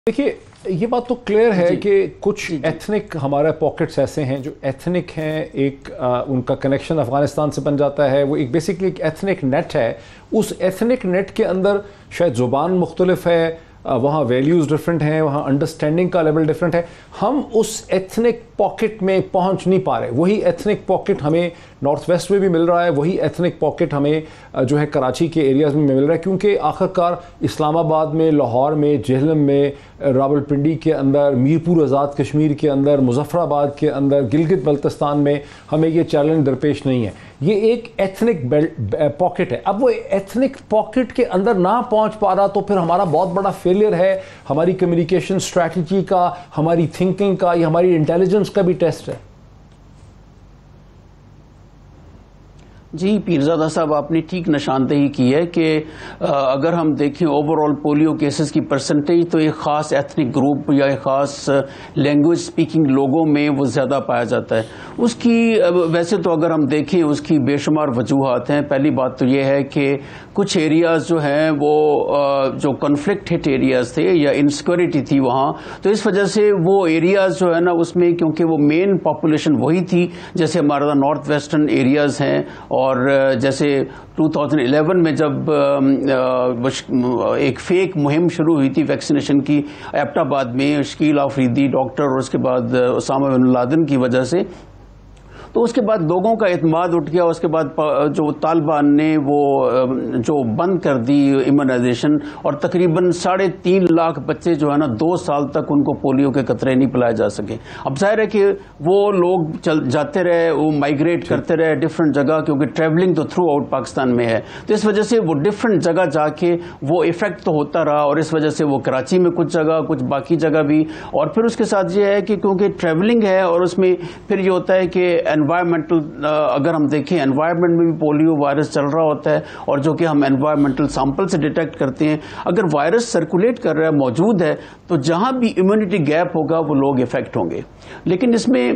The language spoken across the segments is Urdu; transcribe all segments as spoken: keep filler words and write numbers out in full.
देखिए ये बात तो क्लियर है कि कुछ एथनिक हमारे पॉकेट्स ऐसे हैं जो एथनिक हैं, एक आ, उनका कनेक्शन अफ़गानिस्तान से बन जाता है, वो एक बेसिकली एक एथनिक नेट है। उस एथनिक नेट के अंदर शायद ज़ुबान मुख्तलिफ है, वहाँ वैल्यूज़ डिफरेंट हैं, वहाँ अंडरस्टैंडिंग का लेवल डिफरेंट है। हम उस एथनिक पॉकेट में पहुँच नहीं पा रहे। वही एथनिक पॉकेट हमें नॉर्थ वेस्ट में भी मिल रहा है, वही एथनिक पॉकेट हमें जो है कराची के एरियाज़ में मिल रहा है, क्योंकि आखिरकार इस्लामाबाद में, लाहौर में, जेहलम में, रावलपिंडी के अंदर, मीरपुर आज़ाद कश्मीर के अंदर, मुजफ्फराबाद के अंदर, गिलगित बल्तिस्तान में हमें ये चैलेंज दरपेश नहीं है। ये एक एथनिक पॉकेट है। अब वो एथनिक पॉकेट के अंदर ना पहुंच पा रहा तो फिर हमारा बहुत बड़ा फेलियर है, हमारी कम्युनिकेशन स्ट्रैटेजी का, हमारी थिंकिंग का, या हमारी इंटेलिजेंस का भी टेस्ट है। जी पीरजादा साहब, आपने ठीक निशानदेही की है कि अगर हम देखें ओवरऑल पोलियो केसेस की परसेंटेज तो एक ख़ास एथनिक ग्रुप या एक ख़ास लैंग्वेज स्पीकिंग लोगों में वो ज़्यादा पाया जाता है। उसकी वैसे तो अगर हम देखें उसकी बेशुमार वजूहात हैं। पहली बात तो ये है कि कुछ एरियाज़ जो हैं वो जो कॉन्फ्लिक्ट हिट एरियाज़ थे या इनसिक्योरिटी थी वहाँ, तो इस वजह से वो एरियाज़ जो है ना उसमें, क्योंकि वो मेन पॉपुलेशन वही थी, जैसे हमारा नॉर्थ वेस्टर्न एरियाज़ हैं। और जैसे दो हज़ार ग्यारह में जब एक फेक मुहिम शुरू हुई थी वैक्सीनेशन की एबटाबाद में, शकील आफरीदी डॉक्टर और उसके बाद ओसामा बिन लादेन की वजह से, तो उसके बाद लोगों का एतमाद उठ गया। उसके बाद जो तालिबान ने वो जो बंद कर दी इम्यूनाइजेशन, और तकरीबन साढ़े तीन लाख बच्चे जो है ना दो साल तक उनको पोलियो के कतरे नहीं पिलाए जा सके। अब जाहिर है कि वो लोग चल जाते रहे, वो माइग्रेट करते रहे डिफरेंट जगह, क्योंकि ट्रैवलिंग तो थ्रू आउट पाकिस्तान में है, तो इस वजह से वो डिफरेंट जगह जाके वो इफेक्ट तो होता रहा। और इस वजह से वो कराची में कुछ जगह, कुछ बाकी जगह भी, और फिर उसके साथ ये है कि क्योंकि ट्रैवलिंग है और उसमें फिर ये होता है कि एनवायरमेंटल, अगर हम देखें एनवायरमेंट में भी पोलियो वायरस चल रहा होता है, और जो कि हम एनवायरमेंटल सैंपल से डिटेक्ट करते हैं। अगर वायरस सर्कुलेट कर रहा है, मौजूद है, तो जहां भी इम्यूनिटी गैप होगा वो लोग इफेक्ट होंगे। लेकिन इसमें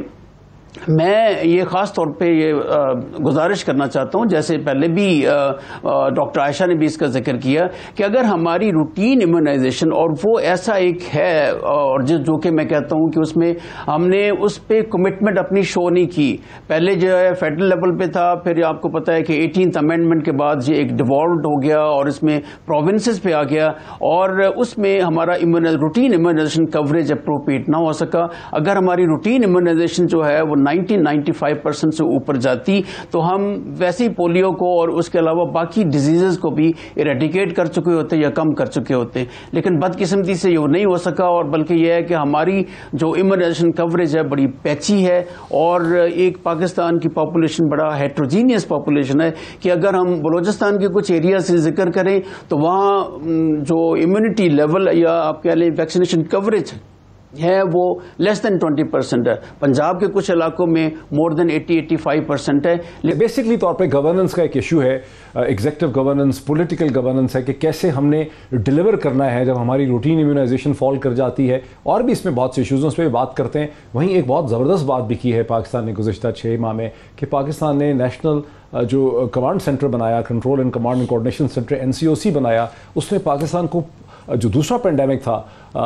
मैं ये ख़ास तौर पे ये गुजारिश करना चाहता हूँ, जैसे पहले भी डॉक्टर आयशा ने भी इसका जिक्र किया, कि अगर हमारी रूटीन इम्यूनाइजेशन, और वो ऐसा एक है, और जो जो कि मैं कहता हूँ कि उसमें हमने उस पर कमिटमेंट अपनी शो नहीं की। पहले जो है फेडरल लेवल पे था, फिर आपको पता है कि एटीनथ अमेंडमेंट के बाद ये एक डिवॉल्व हो गया और इसमें प्रोविंसेस पे आ गया, और उसमें हमारा रूटीन इम्यूनाइजेशन कवरेज अप्रोप्रिएट ना हो सका। अगर हमारी रूटीन इम्यूनाइजेशन जो है वो नाइनटीन नाइंटी फाइव परसेंट से ऊपर जाती तो हम वैसे ही पोलियो को और उसके अलावा बाकी डिजीजेस को भी इरेडिकेट कर चुके होते या कम कर चुके होते। लेकिन बदकिस्मती से ये नहीं हो सका, और बल्कि यह है कि हमारी जो इम्यूनाइजेशन कवरेज है बड़ी पैची है, और एक पाकिस्तान की पॉपुलेशन बड़ा हेट्रोजीनियस पॉपुलेशन है कि अगर हम बलोचिस्तान के कुछ एरिया से जिक्र करें तो वहाँ जो इम्यूनिटी लेवल या आप कह लें वैक्सीनेशन कवरेज है वो लेस देन ट्वेंटी परसेंट है। पंजाब के कुछ इलाकों में more than eighty eighty five percent है। बेसिकली तौर पे गवर्नेंस का एक इशू है, एग्जीक्यूटिव गवर्नेंस, पॉलिटिकल गवर्नेंस है, कि कैसे हमने डिलीवर करना है जब हमारी रूटीन इम्यूनाइजेशन फॉल कर जाती है। और भी इसमें बहुत से इशूज़ उस पर बात करते हैं। वहीं एक बहुत ज़बरदस्त बात भी की है पाकिस्तान ने गुज़श्ता छः माह में, कि पाकिस्तान ने नेशनल जो कमांड सेंटर बनाया, control and command and coordination centre N C O C बनाया, उसने पाकिस्तान को जो दूसरा पेंडेमिक था,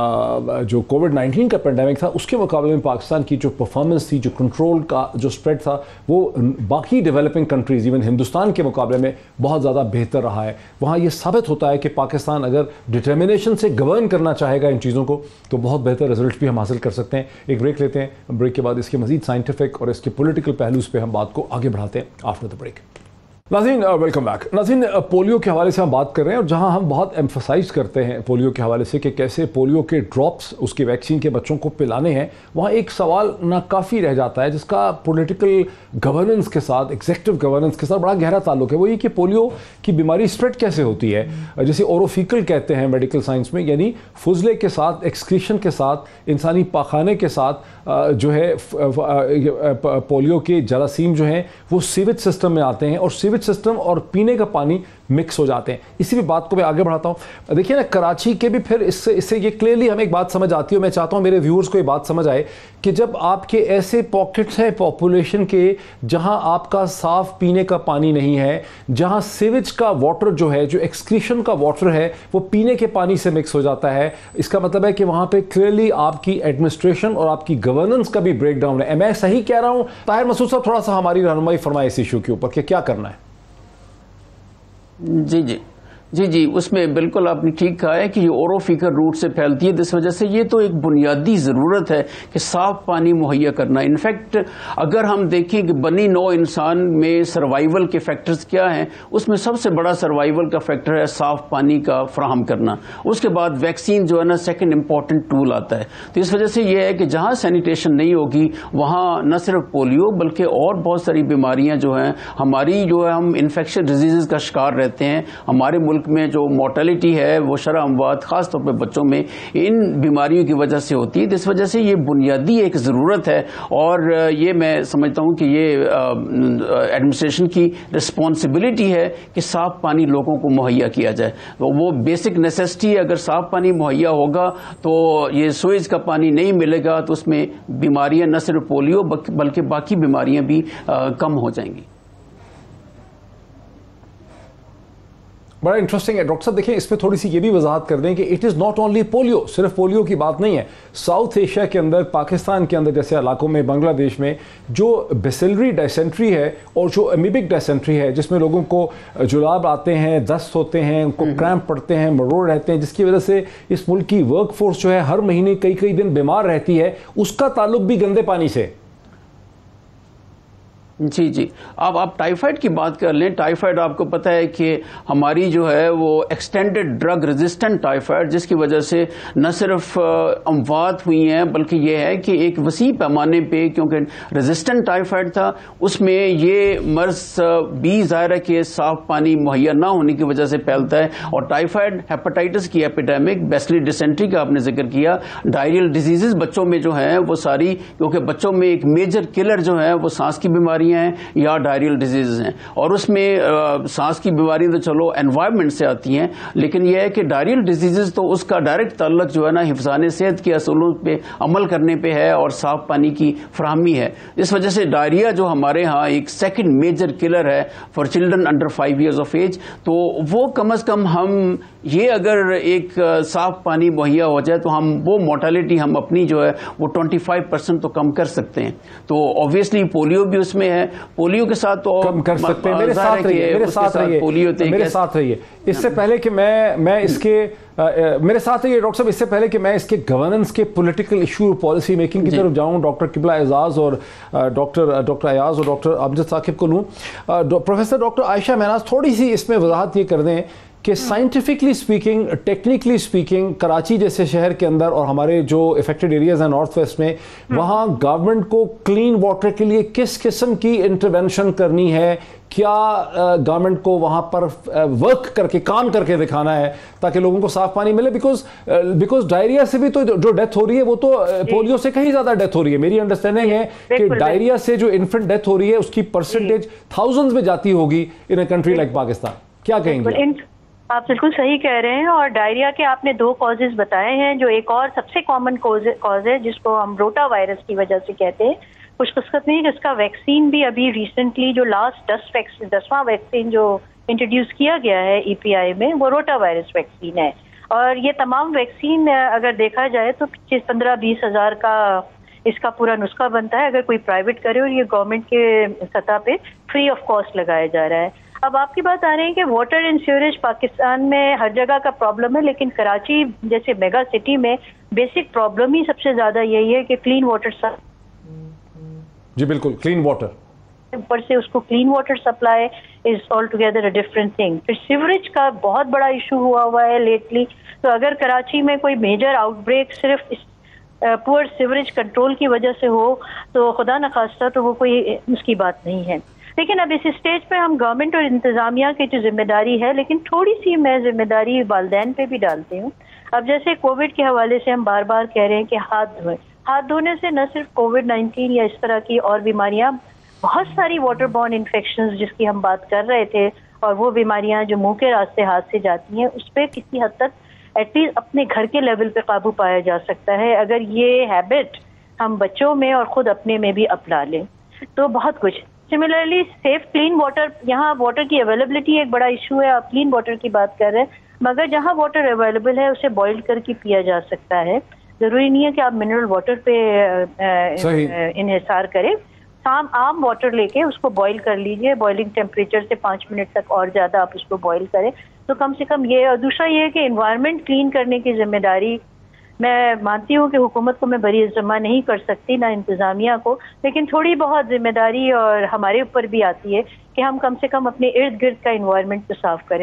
जो कोविड नाइन्टीन का पेंडेमिक था, उसके मुकाबले में पाकिस्तान की जो परफॉर्मेंस थी, जो कंट्रोल का जो स्प्रेड था, वो बाकी डेवलपिंग कंट्रीज़ इवन हिंदुस्तान के मुकाबले में बहुत ज़्यादा बेहतर रहा है। वहाँ ये साबित होता है कि पाकिस्तान अगर डिटर्मिनेशन से गवर्न करना चाहेगा इन चीज़ों को तो बहुत बेहतर रिजल्ट भी हम हासिल कर सकते हैं। एक ब्रेक लेते हैं, ब्रेक के बाद इसके मज़ीद साइंटिफिक और इसके पॉलिटिकल पहलूज पे हम बात को आगे बढ़ाते हैं आफ्टर द ब्रेक। नाज़रीन वेलकम बैक। नाज़रीन, पोलियो के हवाले से हम बात कर रहे हैं, और जहां हम बहुत एम्फसाइज करते हैं पोलियो के हवाले से कि कैसे पोलियो के ड्रॉप्स उसके वैक्सीन के बच्चों को पिलाने हैं, वहाँ एक सवाल नाकाफ़ी रह जाता है जिसका पॉलिटिकल गवर्नेंस के साथ, एग्जीक्यूटिव गवर्नेंस के साथ बड़ा गहरा ताल्लुक है। वो ये कि पोलियो की बीमारी स्प्रेड कैसे होती है, जैसे ओरोफिकल कहते हैं मेडिकल साइंस में, यानी फुजले के साथ, एक्सक्रीशन के साथ, इंसानी पाखाने के साथ जो है पोलियो के जरासीम जो हैं वो सीवेज सिस्टम में आते हैं, और सीवेज सिस्टम और पीने का पानी مکس ہو جاتے ہیں. اسی بھی بات کو میں آگے بڑھاتا ہوں. دیکھیے نا کراچی کے بھی پھر اس سے اس سے یہ کلیئرلی ہمیں ایک بات سمجھ آتی ہے, میں چاہتا ہوں میرے ویورز کو یہ بات سمجھ آئے کہ جب آپ کے ایسے پاکٹس ہیں پاپولیشن کے جہاں آپ کا صاف پینے کا پانی نہیں ہے, جہاں سیویج کا واٹر جو ہے, جو ایکسکریشن کا واٹر ہے وہ پینے کے پانی سے مکس ہو جاتا ہے, اس کا مطلب ہے کہ وہاں پہ کلیئرلی آپ کی ایڈمنسٹریشن اور آپ کی گورننس کا بھی بریک ڈاؤن ہے. میں صحیح کہہ رہا ہوں؟ طاہر مسعود صاحب تھوڑا سا ہماری رہنمائی فرمائے اس ایشو کے اوپر کہ کیا کرنا ہے. جی جی جی جی اس میں بالکل آپ نے ٹھیک کہا ہے کہ یہ اورو فیکر روٹ سے پھیلتی ہے, جس وجہ سے یہ تو ایک بنیادی ضرورت ہے کہ صاف پانی مہیا کرنا. انفیکٹ اگر ہم دیکھیں کہ بنی نو انسان میں سروائیول کے فیکٹرز کیا ہیں, اس میں سب سے بڑا سروائیول کا فیکٹر ہے صاف پانی کا فراہم کرنا. اس کے بعد ویکسین جو ہے نا سیکنڈ امپورٹنٹ ٹول آتا ہے. تو اس وجہ سے یہ ہے کہ جہاں سینیٹیشن نہیں ہوگی وہاں نہ صرف پولیو بلکہ اور بہت ساری بیماریاں جو ہیں ہماری جو ہے ہم انفیکشن ڈیزیزز کا شکار رہتے ہیں. ہمارے ملک میں جو مورٹیلٹی ہے وہ شرح اموات خاص طور پہ بچوں میں ان بیماریوں کی وجہ سے ہوتی ہے. اس وجہ سے یہ بنیادی ایک ضرورت ہے اور یہ میں سمجھتا ہوں کہ یہ ایڈمنسٹریشن کی رسپانسبلٹی ہے کہ صاف پانی لوگوں کو مہیا کیا جائے. وہ بیسک نیسیسٹی ہے, اگر صاف پانی مہیا ہوگا تو یہ سوئیج کا پانی نہیں ملے گا تو اس میں بیماریاں نہ صرف پولیو بلکہ باقی بیماریاں بھی کم ہو جائیں گی. بڑا انٹرسٹنگ ہے ڈاکٹر صاحب. دیکھیں اس پہ تھوڑی سی یہ بھی وضاحت کر دیں کہ it is not only polio, صرف پولیو کی بات نہیں ہے. ساؤتھ ایشیا کے اندر, پاکستان کے اندر جیسے علاقوں میں, بنگلہ دیش میں جو بیسلری ڈائسینٹری ہے اور جو امیبک ڈائسینٹری ہے جس میں لوگوں کو جلاب آتے ہیں, دست ہوتے ہیں, ان کو کریمپ پڑتے ہیں, مروڑ رہتے ہیں, جس کی وجہ سے اس ملک کی ورک فورس جو ہے ہر مہینے کئی کئی دن بیمار رہتی ہے, اس کا تعلق بھی گندے پانی سے. جی جی اب آپ ٹائیفائڈ کی بات کر لیں. ٹائیفائڈ آپ کو پتہ ہے کہ ہماری جو ہے وہ ایکسٹینڈڈ ڈرگ ریزسٹنٹ ٹائیفائڈ, جس کی وجہ سے نہ صرف اموات ہوئی ہیں بلکہ یہ ہے کہ ایک وسیع پیمانے پہ, کیونکہ ریزسٹنٹ ٹائیفائڈ تھا اس میں یہ مرض بھی ظاہر ہے کہ صاف پانی مہیا نہ ہونے کی وجہ سے پھیلتا ہے. اور ٹائیفائڈ ہیپاٹائٹس کی ایپیڈیمک, بیسلی ڈیسینٹری کا آپ نے ذکر کیا, ڈائریل ڈیزیزز بچوں میں جو ہیں وہ ساری, کیونکہ بچوں میں ایک میجر کلر جو ہے وہ سانس کی بیماری ہیں یا ڈائریل ڈیزیز ہیں, اور اس میں سانس کی بیماریاں تو چلو انوائرمنٹ سے آتی ہیں, لیکن یہ ہے کہ ڈائریل ڈیزیز تو اس کا ڈائریکٹ تعلق جو ہے نا حفظان صحت کے اصولوں پہ عمل کرنے پہ ہے اور صاف پانی کی فراہمی ہے. اس وجہ سے ڈائریا جو ہمارے ہاں ایک سیکنڈ میجر کلر ہے for children under five years of age, تو وہ کم از کم ہم یہ اگر ایک صاف پانی مہیا ہو جائے تو ہم وہ مورٹیلٹی ہم اپنی جو ہے وہ ٹوئنٹی فائیو پرسینٹ تو کم کر سکتے ہیں. تو اوبیسلی پولیو بھی اس میں ہے, پولیو کے ساتھ تو کم کر سکتے ہیں. میرے ساتھ رہیے, میرے ساتھ رہیے, میرے ساتھ رہیے. اس سے پہلے کہ میں میں اس کے میرے ساتھ رہیے ڈاکٹر صاحب, اس سے پہلے کہ میں اس کے گورننس کے پولیٹیکل ایشو, پالیسی میکنگ کی طرف جاؤں, ڈاکٹر قبلہ اعزاز اور ڈاکٹر ڈاکٹر ایاز اور ڈاکٹر امجد ثاقب کو لوں. پروفیسر ڈاکٹر عائشہ مہناز تھوڑی سی اس میں وضاحت یہ کر دیں کہ scientifically speaking, technically speaking, Karachi جیسے شہر کے اندر اور ہمارے جو افیکٹڈ ایریاز ہیں نارتھ ویسٹ میں, وہاں گورنمنٹ کو کلین واٹر کے لیے کس قسم کی انٹرونشن کرنی ہے, کیا گورنمنٹ کو وہاں پر ورک کر کے, کام کر کے دکھانا ہے تاکہ لوگوں کو صاف پانی ملے؟ بیکاز بیکاز ڈائریا سے بھی تو جو ڈیتھ ہو رہی ہے وہ تو پولیو سے کہیں زیادہ ڈیتھ ہو رہی ہے. میری انڈرسٹینڈنگ ہے کہ ڈائریا سے جو انفنٹ ڈیتھ ہو رہی ہے اس کی پرسنٹیج تھاؤزنڈز میں جاتی ہوگی in a country like Pakistan. کیا کہیں گے آپ؟ بالکل صحیح کہہ رہے ہیں. اور ڈائریا کے آپ نے دو کازز بتائے ہیں, جو ایک اور سب سے کامن کاز ہے جس کو ہم روٹا وائرس کی وجہ سے کہتے ہیں. خوش قسمتی ہے کہ اس کا ویکسین بھی ابھی ریسنٹلی جو لاسٹ دس دسواں ویکسین جو انٹروڈیوس کیا گیا ہے ای پی آئی میں وہ روٹا وائرس ویکسین ہے. اور یہ تمام ویکسین اگر دیکھا جائے تو پچیس پندرہ بیس ہزار کا اس کا پورا نسخہ بنتا ہے اگر کوئی پرائیویٹ کرے, اور یہ گورنمنٹ کے سطح پہ فری آف کاسٹ لگایا جا رہا ہے. اب آپ کی بات آ رہی ہے کہ واٹر اینڈ سیوریج پاکستان میں ہر جگہ کا پرابلم ہے, لیکن کراچی جیسے میگا سٹی میں بیسک پرابلم ہی سب سے زیادہ یہی ہے کہ کلین واٹر. جی بالکل, کلین واٹر, اوپر سے اس کو clean water supply is all together a different thing. پھر سیوریج کا بہت بڑا ایشو ہوا ہوا ہے لیٹلی. تو اگر کراچی میں کوئی میجر آؤٹ بریک صرف پور سیوریج کنٹرول کی وجہ سے ہو تو خدا نخواستہ تو وہ کوئی اس کی بات نہیں ہے. لیکن اب اس اسٹیج پہ ہم گورنمنٹ اور انتظامیہ کی جو ذمہ داری ہے, لیکن تھوڑی سی میں ذمہ داری والدین پہ بھی ڈالتی ہوں. اب جیسے کووڈ کے حوالے سے ہم بار بار کہہ رہے ہیں کہ ہاتھ دھوئیں. ہاتھ دھونے سے نہ صرف کووڈ نائنٹین یا اس طرح کی اور بیماریاں, بہت ساری واٹر بورن انفیکشنز جس کی ہم بات کر رہے تھے, اور وہ بیماریاں جو منہ کے راستے ہاتھ سے جاتی ہیں اس پہ کسی حد تک ایٹ لیسٹ اپنے گھر کے لیول پہ قابو پایا جا سکتا ہے اگر یہ ہیبٹ ہم بچوں میں اور خود اپنے میں بھی اپنا لیں تو بہت کچھ. سملرلی سیف کلین واٹر, یہاں واٹر کی اویلیبلٹی ایک بڑا ایشو ہے. آپ کلین واٹر کی بات کر رہے ہیں مگر جہاں واٹر اویلیبل ہے اسے بوائل کر کے پیا جا سکتا ہے. ضروری نہیں ہے کہ آپ منرل واٹر پہ انحصار کریں. عام عام واٹر لے کے اس کو بوائل کر لیجئے, بوائلنگ ٹیمپریچر سے پانچ منٹ تک اور زیادہ آپ اس کو بوائل کریں تو کم سے کم یہ. اور دوسرا یہ ہے کہ انوائرمنٹ کلین کرنے کی ذمہ داری میں مانتی ہوں کہ حکومت کو میں بری ذمہ نہیں کر سکتی نہ انتظامیہ کو, لیکن تھوڑی بہت ذمہ داری اور ہمارے اوپر بھی آتی ہے کہ ہم کم سے کم اپنے ارد گرد کا انوائرمنٹ تو صاف کریں.